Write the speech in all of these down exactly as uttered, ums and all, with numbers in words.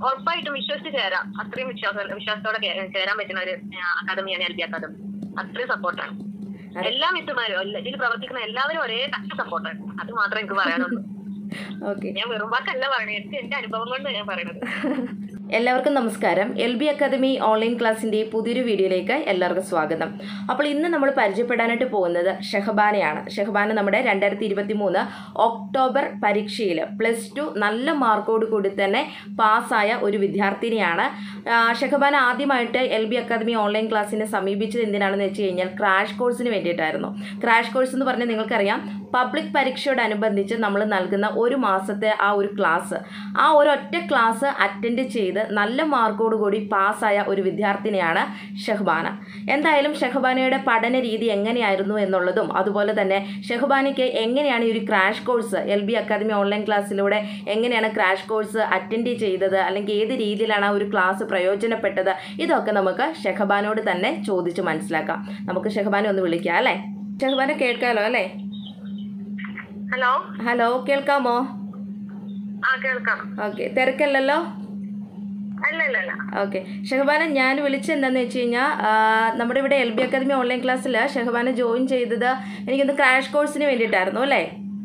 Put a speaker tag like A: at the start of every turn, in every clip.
A: ഉറപ്പായിട്ടും വിശ്വസിച്ച് ചേരാം. അത്രയും വിശ്വാസം വിശ്വാസത്തോടെ ചേരാൻ പറ്റുന്ന ഒരു അക്കാദമിയാണ് എൽ ബി അക്കാദമി. അത്രയും സപ്പോർട്ടാണ്. എല്ലാ മിസ്സുമാരും ഇതിൽ പ്രവർത്തിക്കുന്ന എല്ലാവരും ഒരേ കട്ട സപ്പോർട്ടാണ്. അത് മാത്രമേ എനിക്ക് പറയാനുള്ളൂ. ഞാൻ വെറും വാക്കല്ല പറയുന്നത്, എനിക്ക് എന്റെ അനുഭവം കൊണ്ട് ഞാൻ പറയുന്നത്.
B: എല്ലാവർക്കും നമസ്കാരം. എൽ ബി അക്കാദമി ഓൺലൈൻ ക്ലാസ്സിൻ്റെ പുതിയൊരു വീഡിയോയിലേക്ക് എല്ലാവർക്കും സ്വാഗതം. അപ്പോൾ ഇന്ന് നമ്മൾ പരിചയപ്പെടാനായിട്ട് പോകുന്നത് ഷെഹബാനയാണ്. ഷെഹബാന നമ്മുടെ രണ്ടായിരത്തി ഇരുപത്തി മൂന്ന് ഒക്ടോബർ പരീക്ഷയിൽ പ്ലസ് ടു നല്ല മാർക്കോട് കൂടി തന്നെ പാസ്സായ ഒരു വിദ്യാർത്ഥിനിയാണ്. ഷെഹബാന ആദ്യമായിട്ട് എൽ ബി അക്കാദമി ഓൺലൈൻ ക്ലാസ്സിനെ സമീപിച്ചത് എന്തിനാണെന്ന് വെച്ച് കഴിഞ്ഞാൽ ക്രാഷ് കോഴ്സിന് വേണ്ടിയിട്ടായിരുന്നു. ക്രാഷ് കോഴ്സ് എന്ന് പറഞ്ഞാൽ നിങ്ങൾക്കറിയാം, പബ്ലിക് പരീക്ഷയോടനുബന്ധിച്ച് നമ്മൾ നൽകുന്ന ഒരു മാസത്തെ ആ ഒരു ക്ലാസ്, ആ ഒരൊറ്റ ക്ലാസ് അറ്റൻഡ് ചെയ്ത് നല്ല മാർക്കോട് കൂടി പാസ്സായ ഒരു വിദ്യാർത്ഥിനിയാണ് ഷെഹബാന. എന്തായാലും ഷെഹബാനയുടെ പഠന രീതി എങ്ങനെയായിരുന്നു എന്നുള്ളതും അതുപോലെ തന്നെ ഷെഹബാനയ്ക്ക് എങ്ങനെയാണ് ഈ ഒരു crash course L B academy online ക്ലാസ്സിലൂടെ എങ്ങനെയാണ് ക്രാഷ് കോഴ്സ് അറ്റൻഡ് ചെയ്തത്, അല്ലെങ്കിൽ ഏത് രീതിയിലാണ് ആ ഒരു ക്ലാസ് പ്രയോജനപ്പെട്ടത്, ഇതൊക്കെ നമുക്ക് ഷെഹബാനോട് തന്നെ ചോദിച്ച് മനസ്സിലാക്കാം. നമുക്ക് ഷെഹബാനെ ഒന്ന് വിളിക്കാം അല്ലേ? ഷെഹബാന കേൾക്കാമല്ലോ അല്ലേ?
A: ഹലോ
B: ഹലോ കേൾക്കാമോ?
A: ആ കേൾക്കാം.
B: ഓക്കെ, തിരക്കല്ലല്ലോ? ഓക്കെ ഷെഹബാന, ഞാൻ വിളിച്ചെന്താന്ന് വെച്ച് കഴിഞ്ഞാൽ നമ്മുടെ ഇവിടെ എൽ ബി അക്കാദമി ഓൺലൈൻ ക്ലാസ്സിൽ ഷെഹബാന ജോയിൻ ചെയ്തത് എനിക്കൊന്ന് ക്രാഷ് കോഴ്സിന് വേണ്ടിയിട്ടായിരുന്നു അല്ലേ?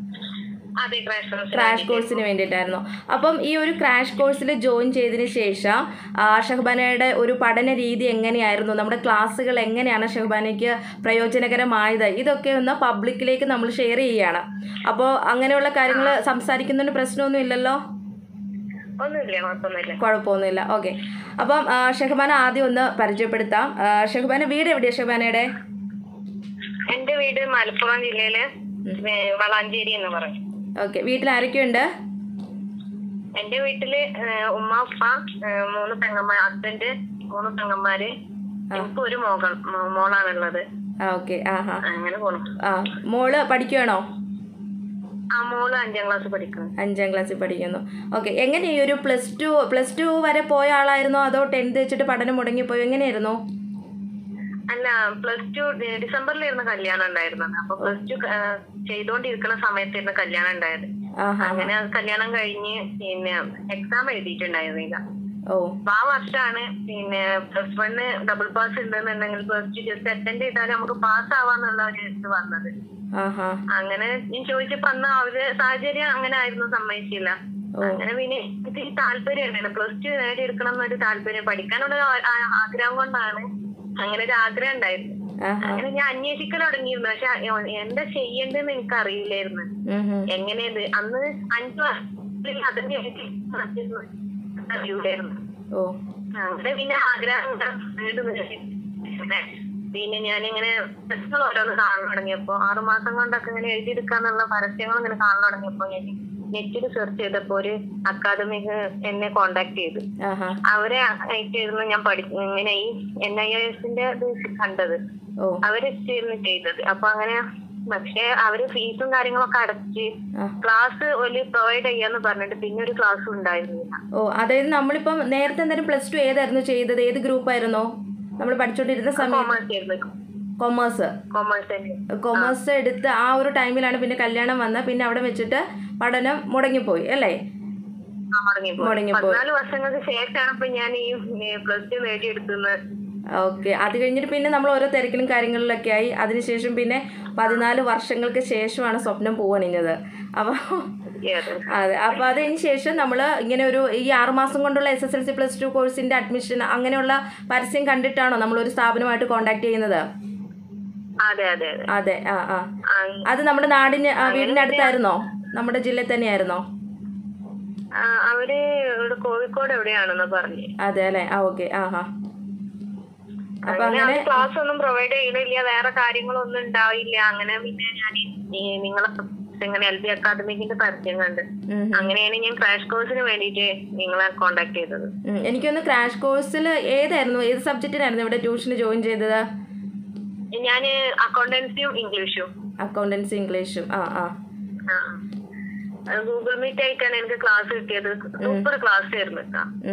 B: ക്രാഷ് കോഴ്സിന് വേണ്ടിയിട്ടായിരുന്നു. അപ്പം ഈ ഒരു ക്രാഷ് കോഴ്സിൽ ജോയിൻ ചെയ്തതിന് ശേഷം ഷെഹബാനയുടെ ഒരു പഠന രീതി എങ്ങനെയായിരുന്നു, നമ്മുടെ ക്ലാസ്സുകൾ എങ്ങനെയാണ് ഷെഹബാനയ്ക്ക് പ്രയോജനകരമായത്, ഇതൊക്കെ ഒന്ന് പബ്ലിക്കിലേക്ക് നമ്മൾ ഷെയർ ചെയ്യുകയാണ്. അപ്പോൾ അങ്ങനെയുള്ള കാര്യങ്ങൾ സംസാരിക്കുന്നതിന് പ്രശ്നമൊന്നും ഇല്ലല്ലോ? കുഴപ്പമൊന്നുമില്ല. ഓക്കെ, അപ്പം ഷെഹബാന ആദ്യം ഒന്ന് പരിചയപ്പെടുത്താം. ഷെഹബാന വീട് എവിടെയാണ് ഷെഹബാനയുടെ?
A: എന്റെ വീട് മലപ്പുറം ജില്ലയില് വളാഞ്ചേരി എന്ന് പറയും.
B: ഓക്കെ, വീട്ടിൽ ആരൊക്കെയുണ്ട്?
A: എന്റെ വീട്ടില് ഉമ്മ, ഉപ്പ, മൂന്ന് പെങ്ങന്മാർ, ഹസ്ബൻഡ്, മൂന്ന് പെങ്ങന്മാര്, എനിക്ക് ഒരു മോകൾ മോളാണുള്ളത്.
B: ഓക്കെ, ആഹാ,
A: അങ്ങനെ പോണു.
B: ആ മോള് പഠിക്കുകയാണോ?
A: ആ മോള് അഞ്ചാം ക്ലാസ് പഠിക്കുന്നു.
B: അഞ്ചാം ക്ലാസ്സിൽ പഠിക്കുന്നു. ഓക്കെ, എങ്ങനെ ഈ ഒരു പ്ലസ് ടു പ്ലസ് ടു വരെ പോയ ആളായിരുന്നോ അതോ ടെൻത്ത് വെച്ചിട്ട് പഠനം മുടങ്ങിപ്പോയോ, എങ്ങനെയായിരുന്നു?
A: അല്ല, പ്ലസ് ടു ഡിസംബറിലായിരുന്നു കല്യാണം ഉണ്ടായിരുന്നത്. അപ്പൊ പ്ലസ് ടു ചെയ്തോണ്ടിരിക്കുന്ന സമയത്തായിരുന്നു കല്യാണം ഉണ്ടായത്. അങ്ങനെ കല്യാണം കഴിഞ്ഞ് പിന്നെ എക്സാം എഴുതിയിട്ടുണ്ടായിരുന്നില്ല. അപ്പൊ ആ വർഷമാണ് പിന്നെ പ്ലസ് വണ്ണ് ഡബിൾ പാസ് ഉണ്ടെന്നുണ്ടെങ്കിൽ പ്ലസ് ടു ജസ്റ്റ് അറ്റൻഡ് ചെയ്താൽ നമുക്ക് പാസ് ആവാന്നുള്ള ഒരു ഇത് വന്നത്. അങ്ങനെ ഞാൻ ചോദിച്ചപ്പോ അന്ന് അവര് സാഹചര്യം അങ്ങനെ ആയിരുന്നു, സമ്മതിച്ചില്ല. അങ്ങനെ പിന്നെ എനിക്ക് താല്പര്യം ഉണ്ടായിരുന്നു, പ്ലസ് ടു നേടിയെടുക്കണം എന്നൊരു താല്പര്യം, പഠിക്കാനുള്ള ആഗ്രഹം കൊണ്ടാണ് അങ്ങനെ ഒരു ആഗ്രഹം ഉണ്ടായിരുന്നു. അങ്ങനെ ഞാൻ അന്വേഷിക്കൽ തുടങ്ങിയിരുന്നു. പക്ഷെ എന്താ ചെയ്യേണ്ടതെന്ന് എനിക്ക് അറിയില്ലായിരുന്നു. എങ്ങനെയത് അന്ന് അഞ്ചു വർഷത്തിൽ അതിന്റെ അറിയൂലായിരുന്നു. അങ്ങനെ പിന്നെ ആഗ്രഹം പിന്നെ ഞാനിങ്ങനെ പ്രശ്നങ്ങൾ ഓരോന്ന് കാണാൻ തുടങ്ങിയപ്പോ, ആറുമാസം കൊണ്ടൊക്കെ ഇങ്ങനെ എഴുതിയെടുക്കാന്നുള്ള പരസ്യങ്ങൾ ഇങ്ങനെ കാണാൻ തുടങ്ങിയപ്പോ ഞാൻ നെറ്റിൽ സെർച്ച് ചെയ്തപ്പോ ഒരു അക്കാദമിക്ക് എന്നെ കോണ്ടാക്ട് ചെയ്തു. അവരെ ആയിട്ടായിരുന്നു ഞാൻ പഠി ഇങ്ങനെ ഈ എൻ ഐ എസിന്റെ ഇത് കണ്ടത്, അവരെത്തിയിരുന്നു ചെയ്തത്. അപ്പൊ അങ്ങനെ പക്ഷെ അവര് ഫീസും കാര്യങ്ങളൊക്കെ അടച്ച് ക്ലാസ് ഒരു പ്രൊവൈഡ് ചെയ്യാന്ന് പറഞ്ഞിട്ട് പിന്നെ ഒരു ക്ലാസ്സും ഉണ്ടായിരുന്നില്ല.
B: ഓ, അതായത് നമ്മളിപ്പം നേരത്തെ എന്തായാലും പ്ലസ് ടു ഏതായിരുന്നു ചെയ്തത്, ഏത് ഗ്രൂപ്പ് ആയിരുന്നോ നമ്മൾ പഠിച്ചോണ്ടിരുന്ന സമയത്ത്? കൊമേഴ്സ്. കൊമേഴ്സ് എടുത്ത് ആ ഒരു ടൈമിലാണ് പിന്നെ കല്യാണം വന്നത്. പിന്നെ അവിടെ വെച്ചിട്ട് പഠനം മുടങ്ങിപ്പോയി അല്ലേ?
A: മുടങ്ങിപ്പോയി. പതിനാല് വർഷങ്ങൾക്ക് ശേഷമാണ് ഇപ്പൊ ഞാൻ ഈ പ്ലസ് ടു നേടിയെടുക്കുന്നത്.
B: ഓക്കെ, അത് കഴിഞ്ഞിട്ട് പിന്നെ നമ്മൾ ഓരോ തിരക്കിലും കാര്യങ്ങളിലൊക്കെ ആയി. അതിനുശേഷം പിന്നെ പതിനാല് വർഷങ്ങൾക്ക് ശേഷമാണ് സ്വപ്നം പൂവണിഞ്ഞത്. അപ്പോൾ അതെ, അപ്പോൾ അതിന് ശേഷം നമ്മൾ ഇങ്ങനെ ഒരു ഈ ആറുമാസം കൊണ്ടുള്ള S S L C plus two കോഴ്സിൻ്റെ അഡ്മിഷൻ അങ്ങനെയുള്ള പരസ്യം കണ്ടിട്ടാണോ നമ്മളൊരു സ്ഥാപനമായിട്ട് കോണ്ടാക്ട് ചെയ്യുന്നത്?
A: അതെ അതെ
B: അതെ ആ ആ അത് നമ്മുടെ നാടിന് വീടിൻ്റെ അടുത്തായിരുന്നോ, നമ്മുടെ ജില്ലയിൽ തന്നെയായിരുന്നോ?
A: അവര് കോഴിക്കോട് എവിടെയാണെന്ന് പറഞ്ഞു.
B: അതെ അല്ലേ? ആ ഓക്കെ, ആ ഹാ.
A: അപ്പൊ അങ്ങനെ ക്ലാസ് ഒന്നും പ്രൊവൈഡ് ചെയ്യണില്ല, വേറെ കാര്യങ്ങളൊന്നും ഉണ്ടാവില്ല. അങ്ങനെ പിന്നെ ഞാൻ നിങ്ങളെ ഇങ്ങനെ എൽ ബി അക്കാദമിക്കിന്റെ പരസ്യം കണ്ട് അങ്ങനെയാണ് ഞാൻ ക്രാഷ് കോഴ്സിന് വേണ്ടിയിട്ട് നിങ്ങളെ കോണ്ടാക്ട് ചെയ്തത്.
B: എനിക്കൊന്ന് ക്രാഷ് കോഴ്സിൽ ഏതായിരുന്നു, ഏത് സബ്ജക്റ്റിനായിരുന്നു ഇവിടെ ട്യൂഷന് ജോയിൻ ചെയ്തത്?
A: ഞാന് അക്കൗണ്ടൻസിയും ഇംഗ്ലീഷും.
B: അക്കൗണ്ടൻസി ഇംഗ്ലീഷും. ആ ആ
A: ഗൂഗിൾ മീറ്റ് ആയിട്ടാണ് എനിക്ക് ക്ലാസ് കിട്ടിയത്. സൂപ്പർ ക്ലാസ് ആയിരുന്നു.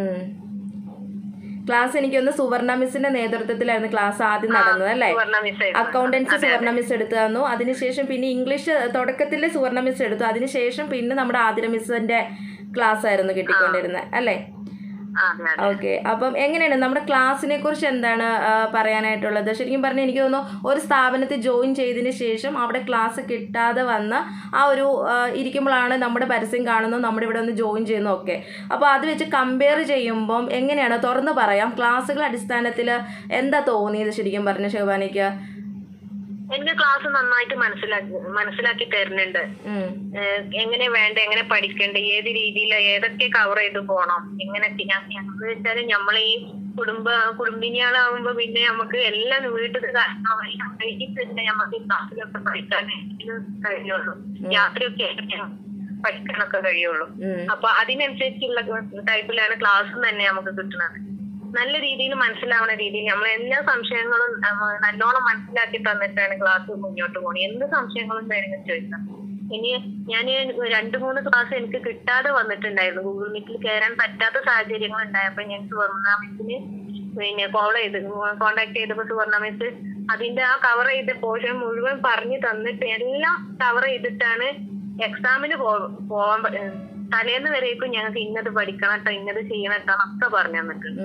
B: ക്ലാസ് എനിക്കൊന്ന് സുവർണ മിസ്സിന്റെ നേതൃത്വത്തിലായിരുന്നു ക്ലാസ് ആദ്യം നടന്നത് അല്ലേ? അക്കൗണ്ടൻസി സുവർണ മിസ് എടുത്തു തന്നു. അതിനുശേഷം പിന്നെ ഇംഗ്ലീഷ് തുടക്കത്തിൽ സുവർണ മിസ് എടുത്തു. അതിനുശേഷം പിന്നെ നമ്മുടെ ആതിര മിസ്സിന്റെ ക്ലാസ് ആയിരുന്നു കിട്ടിക്കൊണ്ടിരുന്നത് അല്ലേ? ഓക്കെ. അപ്പം എങ്ങനെയാണ് നമ്മുടെ ക്ലാസ്സിനെ കുറിച്ച് എന്താണ് പറയാനായിട്ടുള്ളത്? ശരിക്കും പറഞ്ഞാൽ എനിക്ക് തോന്നുന്നു ഒരു സ്ഥാപനത്തിൽ ജോയിൻ ചെയ്തതിന് ശേഷം അവിടെ ക്ലാസ് കിട്ടാതെ വന്ന ആ ഒരു ഇരിക്കുമ്പോഴാണ് നമ്മുടെ പരസ്യം കാണുന്നത്, നമ്മുടെ ഇവിടെ ഒന്ന് ജോയിൻ ചെയ്യുന്നതും ഒക്കെ. അപ്പോൾ അത് വെച്ച് കമ്പയർ ചെയ്യുമ്പം എങ്ങനെയാണ്, തുറന്ന് പറയാം, ക്ലാസ്സുകൾ അടിസ്ഥാനത്തിൽ എന്താ തോന്നിയത് ശരിക്കും പറഞ്ഞ ഷഹബാനയ്ക്ക്?
A: എനിക്ക് ക്ലാസ് നന്നായിട്ട് മനസ്സിലാക്കി മനസ്സിലാക്കി തരുന്നുണ്ട്. എങ്ങനെ വേണ്ട, എങ്ങനെ പഠിക്കണ്ട, ഏത് രീതിയിൽ ഏതൊക്കെ കവർ ചെയ്ത് പോണം, എങ്ങനെയൊക്കെ. എന്ന് വെച്ചാല് നമ്മളെ ഈ കുടുംബ കുടുംബിനികളാവുമ്പോ പിന്നെ നമുക്ക് എല്ലാം വീട്ടിൽ കഴിഞ്ഞിട്ട് നമുക്ക് ക്ലാസ്സിലൊക്കെ പഠിക്കാൻ കഴിയുള്ളൂ, യാത്രയൊക്കെ പഠിക്കാനൊക്കെ കഴിയുള്ളൂ. അപ്പൊ അതിനനുസരിച്ചുള്ള ടൈപ്പിലാണ് ക്ലാസ് തന്നെ നമുക്ക് കിട്ടുന്നത്. നല്ല രീതിയിൽ മനസ്സിലാവുന്ന രീതിയിൽ നമ്മൾ എല്ലാ സംശയങ്ങളും നല്ലോണം മനസ്സിലാക്കി തന്നിട്ടാണ് ക്ലാസ് മുന്നോട്ട് പോകുന്നത്. എന്ത് സംശയങ്ങളും വേണമെങ്കിൽ ചോദിക്കാം. ഇനി ഞാൻ രണ്ടു മൂന്ന് ക്ലാസ് എനിക്ക് കിട്ടാതെ വന്നിട്ടുണ്ടായിരുന്നു. ഗൂഗിൾ മീറ്റിൽ കയറാൻ പറ്റാത്ത സാഹചര്യങ്ങൾ ഉണ്ടായപ്പോ ഞാൻ സുവർണ മിസ്സിന് പിന്നെ കോൾ ചെയ്ത് കോണ്ടാക്ട് ചെയ്തപ്പോ സുവർണ മിസ് അതിന്റെ ആ കവർ ചെയ്ത പോർഷൻ മുഴുവൻ പറഞ്ഞു തന്നിട്ട് എല്ലാം കവർ ചെയ്തിട്ടാണ് എക്സാമിന് പോ പോവാൻ തലേന്ന് വരേക്കും ഞങ്ങൾക്ക് ഇന്നത് പഠിക്കണം കേട്ടോ, ഇന്നത് ചെയ്യണം കേട്ടോ ഒക്കെ പറഞ്ഞു തന്നിട്ടുണ്ട്.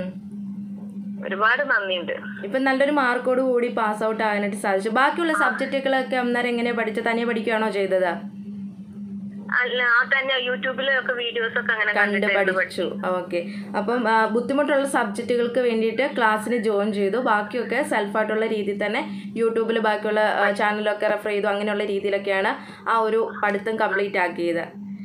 A: ഒരുപാട് നന്ദിയുണ്ട്.
B: ഇപ്പൊ നല്ലൊരു മാർക്കോട് കൂടി പാസ് ഔട്ട് ആകാനായിട്ട് സാധിച്ചു. ബാക്കിയുള്ള സബ്ജക്റ്റുകളൊക്കെ അന്നേരം എങ്ങനെയാ പഠിച്ചത്? തനിയെ പഠിക്കുകയാണോ ചെയ്തത്?
A: അല്ല, തന്നെ യൂട്യൂബിലൊക്കെ വീഡിയോസ് ഒക്കെ അങ്ങനെ
B: കണ്ട് പഠിച്ചു. ഓക്കെ. അപ്പം ബുദ്ധിമുട്ടുള്ള സബ്ജക്റ്റുകൾക്ക് വേണ്ടിയിട്ട് ക്ലാസ്സിന് ജോയിൻ ചെയ്തു, ബാക്കിയൊക്കെ സെൽഫായിട്ടുള്ള രീതിയിൽ തന്നെ യൂട്യൂബിൽ ബാക്കിയുള്ള ചാനലൊക്കെ റെഫർ ചെയ്തു. അങ്ങനെയുള്ള രീതിയിലൊക്കെയാണ് ആ ഒരു പഠിത്തം കംപ്ലീറ്റ് ആക്കിയത്.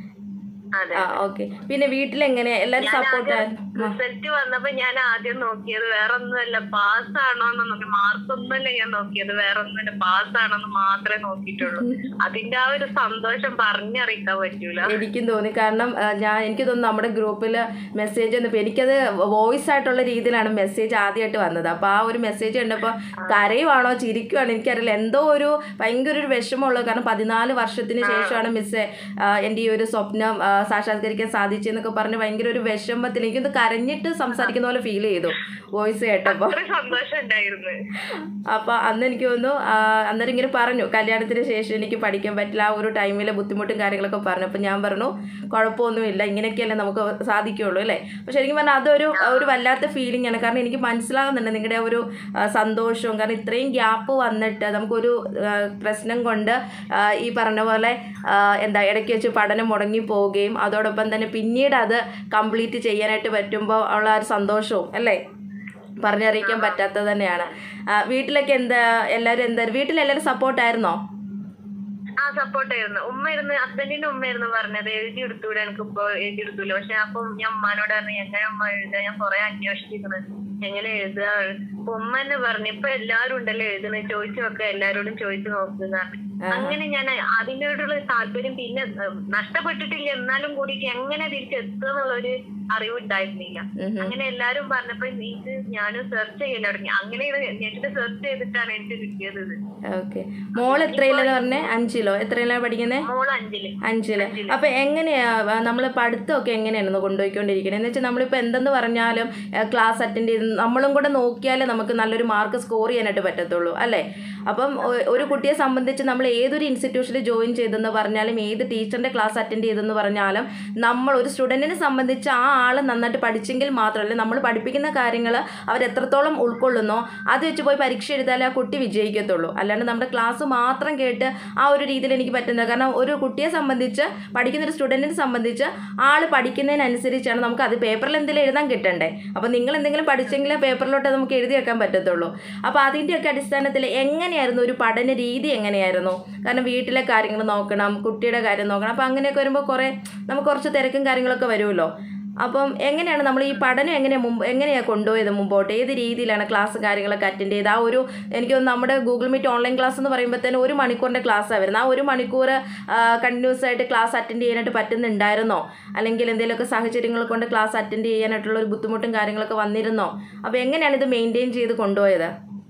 B: ഓക്കെ. പിന്നെ വീട്ടിലെങ്ങനെ എല്ലാരും സപ്പോർട്ടായിരുന്നു?
A: റിസൾട്ട് വന്നപ്പോ ഞാൻ ആദ്യം നോക്കിയത് വേറെ ഒന്നുമല്ല, പാസ് ആണോന്ന് നോക്കി. മാർക്കൊന്നുമല്ല ഞാൻ നോക്കിയത്, വേറെ ഒന്നുമല്ല, പാസ് ആണോന്ന് മാത്രമേ നോക്കിയിട്ടുള്ളൂ. അതിന്റെ ആ ഒരു സന്തോഷം പറഞ്ഞറിയിക്കാൻ പറ്റൂല.
B: എനിക്കും തോന്നി. കാരണം ഞാൻ എനിക്ക് തോന്നുന്നു നമ്മുടെ ഗ്രൂപ്പിൽ മെസ്സേജ് വന്നപ്പോൾ എനിക്കത് വോയിസ് ആയിട്ടുള്ള രീതിയിലാണ് മെസ്സേജ് ആദ്യമായിട്ട് വന്നത്. അപ്പോൾ ആ ഒരു മെസ്സേജ് കണ്ടപ്പോൾ കരയുവാണോ ചിരിക്കുവാണോ എനിക്കറിയില്ല, എന്തോ ഒരു ഭയങ്കര ഒരു വിഷമമുള്ളത്. കാരണം പതിനാല് വർഷത്തിന് ശേഷമാണ് മിസ്സേ എൻ്റെ ഈ ഒരു സ്വപ്നം സാക്ഷാത്കരിക്കാൻ സാധിച്ചെന്നൊക്കെ പറഞ്ഞ് ഭയങ്കര ഒരു വിഷമത്തിൽ എനിക്കൊന്ന് കരഞ്ഞിട്ട് സംസാരിക്കുന്ന പോലെ ഫീൽ ചെയ്തു വോയിസ് കേട്ടപ്പോൾ. അപ്പോൾ അന്ന് എനിക്ക് തോന്നുന്നു അന്നേരം ഇങ്ങനെ പറഞ്ഞു, കല്യാണത്തിന് ശേഷം എനിക്ക് പഠിക്കാൻ പറ്റില്ല, ആ ഒരു ടൈമിലെ ബുദ്ധിമുട്ടും കാര്യങ്ങളൊക്കെ പറഞ്ഞു. അപ്പോൾ ഞാൻ പറഞ്ഞു കുഴപ്പമൊന്നുമില്ല, ഇങ്ങനെയൊക്കെയല്ലേ നമുക്ക് സാധിക്കുള്ളൂ അല്ലേ. അപ്പോൾ ശരിക്കും പറഞ്ഞാൽ അതൊരു ഒരു വല്ലാത്ത ഫീലിംഗ് ആണ്. കാരണം എനിക്ക് മനസ്സിലാകുന്നുണ്ട് നിങ്ങളുടെ ഒരു സന്തോഷവും. കാരണം ഇത്രയും ഗ്യാപ്പ് വന്നിട്ട് നമുക്കൊരു പ്രശ്നം കൊണ്ട് ഈ പറഞ്ഞ പോലെ എന്താ ഇടയ്ക്ക് വെച്ച് പഠനം മുടങ്ങി പോവുകയും അതോടൊപ്പം തന്നെ പിന്നീട് അത് കംപ്ലീറ്റ് ചെയ്യാനായിട്ട് പറ്റുമ്പോൾ ഉള്ള ഒരു സന്തോഷവും അല്ലേ പറഞ്ഞറിയിക്കാൻ പറ്റാത്തത് തന്നെയാണ്. വീട്ടിലൊക്കെ എന്താ എല്ലാവരും എന്താ വീട്ടിലെല്ലാവരും സപ്പോർട്ടായിരുന്നോ?
A: ആ സപ്പോർട്ടായിരുന്നു. ഉമ്മ ഇരുന്ന് ഹസ്ബൻഡിന്റെ ഉമ്മയായിരുന്നു പറഞ്ഞത് എഴുതി എടുത്തൂടെ, എനിക്ക് ഇപ്പൊ എഴുതി എടുത്തൂല. പക്ഷെ അപ്പം ഞാൻ ഉമ്മാനോട് പറഞ്ഞു എങ്ങനെ ഉമ്മ എഴുതാ, ഞാൻ കുറെ അന്വേഷിച്ചിരിക്കുന്നത് എങ്ങനെ എഴുതാ. അപ്പൊ ഉമ്മ തന്നെ പറഞ്ഞു ഇപ്പൊ എല്ലാരും ഉണ്ടല്ലോ എഴുതുന്നത്, ചോദിച്ചു നോക്കുക, എല്ലാരോടും ചോദിച്ചു നോക്കുന്ന. അങ്ങനെ ഞാൻ അതിനോടുള്ള താല്പര്യം പിന്നെ നഷ്ടപ്പെട്ടിട്ടില്ല, എന്നാലും കൂടിയിട്ട് എങ്ങനെ തിരിച്ച് എത്തുന്നുള്ളൊരു അറിവ് ഉണ്ടായിരുന്നില്ല. അങ്ങനെ എല്ലാരും പറഞ്ഞപ്പോ ഇത് ഞാനും സെർച്ച് ചെയ്യാൻ തുടങ്ങി. അങ്ങനെ നെറ്റില് സെർച്ച് ചെയ്തിട്ടാണ് എനിക്ക് കിട്ടിയത്.
B: ഓക്കെ. മോൾ എത്രയിലെന്ന് പറഞ്ഞേ? അഞ്ചിലോ എത്രയിലാണ് പഠിക്കുന്നത്?
A: മോള് അഞ്ചില്.
B: അഞ്ചില്. അപ്പൊ എങ്ങനെയാ നമ്മൾ പഠിത്തമൊക്കെ എങ്ങനെയാണെന്ന് കൊണ്ടുപോയിക്കൊണ്ടിരിക്കുന്നത്? എന്ന് വെച്ചാൽ നമ്മളിപ്പോൾ എന്തെന്ന് പറഞ്ഞാലും ക്ലാസ് അറ്റൻഡ് ചെയ്ത് നമ്മളും കൂടെ നോക്കിയാലേ നമുക്ക് നല്ലൊരു മാർക്ക് സ്കോർ ചെയ്യാനായിട്ട് പറ്റത്തുള്ളൂ അല്ലേ. അപ്പം ഒരു കുട്ടിയെ സംബന്ധിച്ച് നമ്മൾ ഏതൊരു ഇൻസ്റ്റിറ്റ്യൂഷനിൽ ജോയിൻ ചെയ്തെന്ന് പറഞ്ഞാലും ഏത് ടീച്ചറിൻ്റെ ക്ലാസ് അറ്റൻഡ് ചെയ്തെന്ന് പറഞ്ഞാലും നമ്മൾ ഒരു സ്റ്റുഡൻറ്റിനെ സംബന്ധിച്ച് ആ ആൾ നന്നായിട്ട് പഠിച്ചെങ്കിൽ മാത്രമല്ല നമ്മൾ പഠിപ്പിക്കുന്ന കാര്യങ്ങൾ അവരെത്രത്തോളം ഉൾക്കൊള്ളുന്നോ അത് വെച്ച് പോയി പരീക്ഷ എഴുതാലേ ആ കുട്ടി വിജയിക്കത്തുള്ളൂ. അല്ലാണ്ട് നമ്മുടെ ക്ലാസ് മാത്രം കേട്ട് ആ ഒരു രീതിയിൽ എനിക്ക് പറ്റുന്നത്. കാരണം ഒരു കുട്ടിയെ സംബന്ധിച്ച് പഠിക്കുന്നൊരു സ്റ്റുഡൻറ്റിനെ സംബന്ധിച്ച് ആൾ പഠിക്കുന്നതിനനുസരിച്ചാണ് നമുക്ക് അത് പേപ്പറിൽ എന്തെങ്കിലും എഴുതാൻ കിട്ടണ്ടേ. അപ്പോൾ നിങ്ങൾ എന്തെങ്കിലും പഠിച്ചെങ്കിലേ പേപ്പറിലോട്ട് നമുക്ക് എഴുതി വെക്കാൻ പറ്റത്തുള്ളൂ. അപ്പോൾ അതിൻ്റെയൊക്കെ അടിസ്ഥാനത്തിൽ എങ്ങനെയായിരുന്നു ഒരു പഠന രീതി എങ്ങനെയായിരുന്നു? കാരണം വീട്ടിലെ കാര്യങ്ങൾ നോക്കണം, കുട്ടിയുടെ കാര്യം നോക്കണം. അപ്പോൾ അങ്ങനെയൊക്കെ വരുമ്പോൾ കുറേ നമുക്ക് കുറച്ച് തിരക്കും കാര്യങ്ങളൊക്കെ വരുമല്ലോ. അപ്പം എങ്ങനെയാണ് നമ്മൾ ഈ പഠനം എങ്ങനെ മുമ്പ് എങ്ങനെയാണ് കൊണ്ടുപോയത് മുമ്പോട്ട്? ഏത് രീതിയിലാണ് ക്ലാസ് കാര്യങ്ങളൊക്കെ അറ്റൻഡ് ചെയ്ത്? ആ ഒരു എനിക്ക് തോന്നുന്നു നമ്മുടെ ഗൂഗിൾ മീറ്റ് ഓൺലൈൻ ക്ലാസ് എന്ന് പറയുമ്പോഴത്തേന് ഒരു മണിക്കൂറിൻ്റെ ക്ലാസ്സാണ് വരുന്നത്. ആ ഒരു മണിക്കൂർ കണ്ടിന്യൂസ് ആയിട്ട് ക്ലാസ് അറ്റൻഡ് ചെയ്യാനായിട്ട് പറ്റുന്നുണ്ടായിരുന്നോ? അല്ലെങ്കിൽ എന്തെങ്കിലുമൊക്കെ സാഹചര്യങ്ങൾ കൊണ്ട് ക്ലാസ് അറ്റൻഡ് ചെയ്യാനായിട്ടുള്ള ഒരു ബുദ്ധിമുട്ടും കാര്യങ്ങളൊക്കെ വന്നിരുന്നോ? അപ്പോൾ എങ്ങനെയാണ് ഇത് മെയിൻറ്റെയിൻ ചെയ്ത് കൊണ്ടുപോയത്?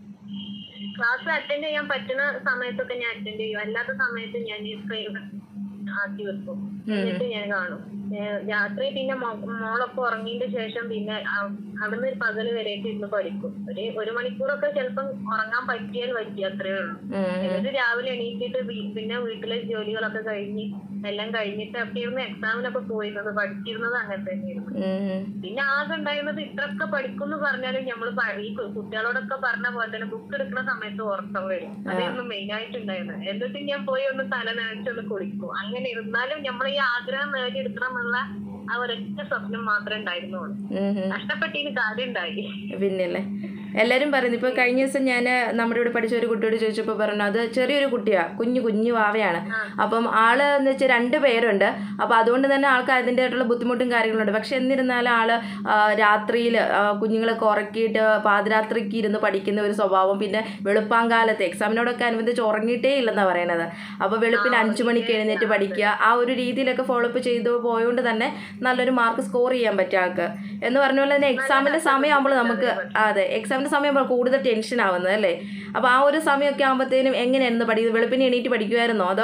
A: ക്ലാസ് അറ്റൻഡ് ചെയ്യാൻ പറ്റുന്ന സമയത്തൊക്കെ ഞാൻ അറ്റൻഡ് ചെയ്യും, അല്ലാത്ത സമയത്ത് ഞാൻ ആക്കി വെക്കും. എന്നിട്ട് ഞാൻ കാണും. രാത്രി പിന്നെ മോളൊക്കെ ഉറങ്ങിയതിന്റെ ശേഷം പിന്നെ അവിടുന്ന് ഒരു പകല് വരെയായിട്ട് ഇരുന്ന് പഠിക്കും. ഒരു ഒരു മണിക്കൂറൊക്കെ ചിലപ്പം ഉറങ്ങാൻ പറ്റിയാൽ പറ്റി, അത്രേ ഉള്ളൂ. എന്നിട്ട് രാവിലെ എണീറ്റിട്ട് പിന്നെ വീട്ടിലെ ജോലികളൊക്കെ കഴിഞ്ഞ് എല്ലാം കഴിഞ്ഞിട്ട് ഒക്കെ ഇരുന്ന് എക്സാമിനൊക്കെ പോയിരുന്നത്, പഠിച്ചിരുന്നത് അങ്ങനെ തന്നെയായിരുന്നു. പിന്നെ ആകെ ഉണ്ടായിരുന്നത് ഇത്രയൊക്കെ പഠിക്കും എന്ന് പറഞ്ഞാലും നമ്മള് ഈ കുട്ടികളോടൊക്കെ പറഞ്ഞ പോലെ തന്നെ ബുക്ക് എടുക്കുന്ന സമയത്ത് ഉറക്കം വരും. അതായിരുന്നു മെയിൻ ആയിട്ടുണ്ടായിരുന്നത്. എന്നിട്ട് ഞാൻ പോയി ഒന്ന് തല നനച്ചൊന്ന് കുളിക്കും. അങ്ങനെ ഇരുന്നാലും നമ്മൾ ഈ ആഗ്രഹം നേടിയെടുക്കണം എന്നുള്ള ആ ഒരൊറ്റ സ്വപ്നം മാത്രമേ ഉണ്ടായിരുന്നുള്ളൂ. കഷ്ടപ്പെട്ടിന് കാര്യം ഉണ്ടായി.
B: പിന്നല്ലേ എല്ലാവരും പറയുന്നു. ഇപ്പോൾ കഴിഞ്ഞ ദിവസം ഞാൻ നമ്മുടെ ഇവിടെ പഠിച്ച ഒരു കുട്ടിയോട് ചോദിച്ചപ്പോൾ പറഞ്ഞു അത് ചെറിയൊരു കുട്ടിയാണ്, കുഞ്ഞു കുഞ്ഞു വാവയാണ്. അപ്പം ആള് എന്ന് വെച്ചാൽ രണ്ട് പേരുണ്ട്. അപ്പോൾ അതുകൊണ്ട് തന്നെ ആൾക്ക് അതിൻ്റെതായിട്ടുള്ള ബുദ്ധിമുട്ടും കാര്യങ്ങളുണ്ട്. പക്ഷെ എന്നിരുന്നാലും ആള് രാത്രിയിൽ കുഞ്ഞുങ്ങളൊക്കെ ഉറക്കിയിട്ട് പാതിരാത്രിക്ക് ഇരുന്ന് പഠിക്കുന്ന ഒരു സ്വഭാവം, പിന്നെ വെളുപ്പാങ്കാലത്ത് എക്സാമിനോടൊക്കെ അനുബന്ധിച്ച് ഉറങ്ങിയിട്ടേ ഇല്ലെന്നാണ് പറയണത്. അപ്പോൾ വെളുപ്പിന് അഞ്ചു മണിക്ക് എഴുന്നേറ്റ് പഠിക്കുക, ആ ഒരു രീതിയിലൊക്കെ ഫോളോ അപ്പ് ചെയ്തു പോയതുകൊണ്ട് തന്നെ നല്ലൊരു മാർക്ക് സ്കോർ ചെയ്യാൻ പറ്റും ആൾക്ക്. എന്ന് പറഞ്ഞ പോലെ തന്നെ എക്സാമിൻ്റെ സമയമാകുമ്പോൾ നമുക്ക് അതെ എക്സാമിൻ്റെ സമയം കൂടുതൽ ടെൻഷൻ ആവുന്നത് അല്ലേ. അപ്പോൾ ആ ഒരു സമയമൊക്കെ ആകുമ്പോഴത്തേനും എങ്ങനെയായിരുന്നു പഠിക്കുന്നത്? വെളുപ്പിന് എണീറ്റ് പഠിക്കുമായിരുന്നോ അതോ?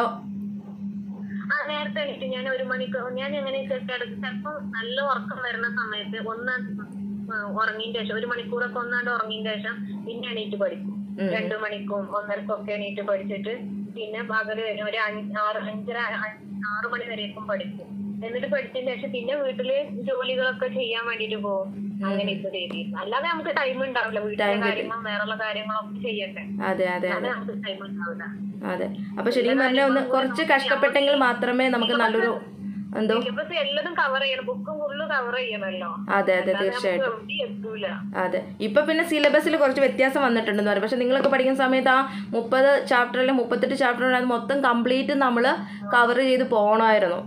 A: നേരത്തെ എണീറ്റ് ഞാൻ ഒരു മണിക്കൂർ ഞാൻ എങ്ങനെ ചിലപ്പോൾ നല്ല ഉറക്കം വരുന്ന സമയത്ത് ഒന്ന് ഉറങ്ങിയതിന് ശേഷം ഒരു മണിക്കൂറൊക്കെ ഒന്നാണ്ട് ഉറങ്ങിയതിന് ശേഷം പിന്നെ എണീറ്റ് പഠിക്കും. രണ്ടു മണിക്കും ഒന്നരക്കൊക്കെ എണീറ്റ് പഠിച്ചിട്ട് പിന്നെ പകല് ഒരു ആറ് അഞ്ചര ആറു മണി വരേക്കും പഠിക്കും. എന്നിട്ട് പഠിച്ചതിന് ശേഷം പിന്നെ വീട്ടില് ജോലികളൊക്കെ ചെയ്യാൻ വേണ്ടിട്ട് പോകും. അങ്ങനെ ഇപ്പൊ ചെയ്തിരുന്നു. അല്ലാതെ നമുക്ക് ടൈം ഉണ്ടാവില്ല, വീട്ടിലെ കാര്യങ്ങളും വേറെയുള്ള കാര്യങ്ങളൊക്കെ ചെയ്യട്ടെ.
B: അതെ അതെ
A: അതെ നമുക്ക് ടൈം ഉണ്ടാവില്ല.
B: അതെ. അപ്പൊ ശരിക്കും പറഞ്ഞാൽ ഒന്ന് കുറച്ച് കഷ്ടപ്പെട്ടെങ്കിൽ മാത്രമേ നമുക്ക് നല്ലൊരു എന്തോ
A: എല്ലതും കവർ ചെയ്യണം, ബുക്കും ഫുള്ള് കവർ ചെയ്യണല്ലോ.
B: അതെ അതെ തീർച്ചയായിട്ടും. അതെ ഇപ്പൊ പിന്നെ സിലബസിൽ കുറച്ച് വ്യത്യാസം വന്നിട്ടുണ്ടെന്ന് പറയും. പക്ഷെ നിങ്ങളൊക്കെ പഠിക്കുന്ന സമയത്ത് ആ മുപ്പത് ചാപ്റ്ററിൽ മുപ്പത്തെട്ട് ചാപ്റ്റർ അത് മൊത്തം കംപ്ലീറ്റ് നമ്മൾ കവർ ചെയ്ത് പോകണമായിരുന്നു.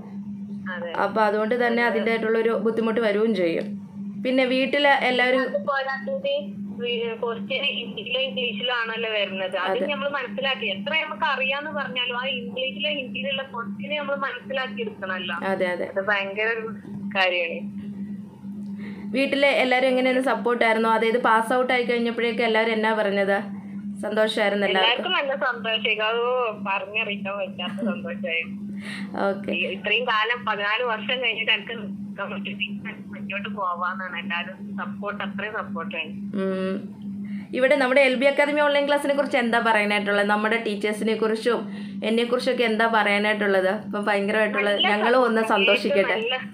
B: അപ്പൊ അതുകൊണ്ട് തന്നെ അതിൻ്റെതായിട്ടുള്ളൊരു ബുദ്ധിമുട്ട് വരികയും ചെയ്യും. പിന്നെ വീട്ടില് എല്ലാവരും
A: ക്വസ്റ്റ്യൻ ഹിന്ദിയിലോ ഇംഗ്ലീഷിലാണല്ലോ വരുന്നത്. അത് നമ്മൾ മനസ്സിലാക്കി എത്ര നമുക്ക് അറിയാന്ന് പറഞ്ഞാലും ആ ഇംഗ്ലീഷിലോ ഹിന്ദിയിലുള്ള ക്വസ്റ്റ്യനെ നമ്മൾ മനസ്സിലാക്കി എടുക്കണല്ലോ.
B: അതെ അതെ
A: അത് ഭയങ്കര ഒരു കാര്യമാണ്.
B: വീട്ടിലെ എല്ലാവരും എങ്ങനെയാണ് സപ്പോർട്ടായിരുന്നോ? അതായത് പാസ് ഔട്ട് ആയി കഴിഞ്ഞപ്പോഴേക്കും എല്ലാവരും എന്നാ പറഞ്ഞത്? സന്തോഷമായിരുന്നു എല്ലാവർക്കും?
A: നല്ല സന്തോഷം, അത് പറഞ്ഞറിയിക്കാൻ പറ്റാത്ത സന്തോഷമായിരുന്നു.
B: ഓക്കെ.
A: ഇത്രയും കാലം പതിനാല് വർഷം കഴിഞ്ഞിട്ട് എനിക്ക് മുന്നോട്ട് പോവാന്നാണ് എല്ലാവരും സപ്പോർട്ട്, അത്രയും സപ്പോർട്ടാണ്.
B: ഇവിടെ നമ്മുടെ എൽ ബി അക്കാദമി ഓൺലൈൻ ക്ലാസ്സിനെ കുറിച്ച് എന്താ പറയാനായിട്ടുള്ളത്? നമ്മുടെ ടീച്ചേഴ്സിനെ കുറിച്ചും എന്നെ കുറിച്ചൊക്കെ എന്താ പറയാനായിട്ടുള്ളത്? ഇപ്പൊ ഭയങ്കരമായിട്ടുള്ളത് ഞങ്ങളും ഒന്ന് സന്തോഷിക്കട്ടെ.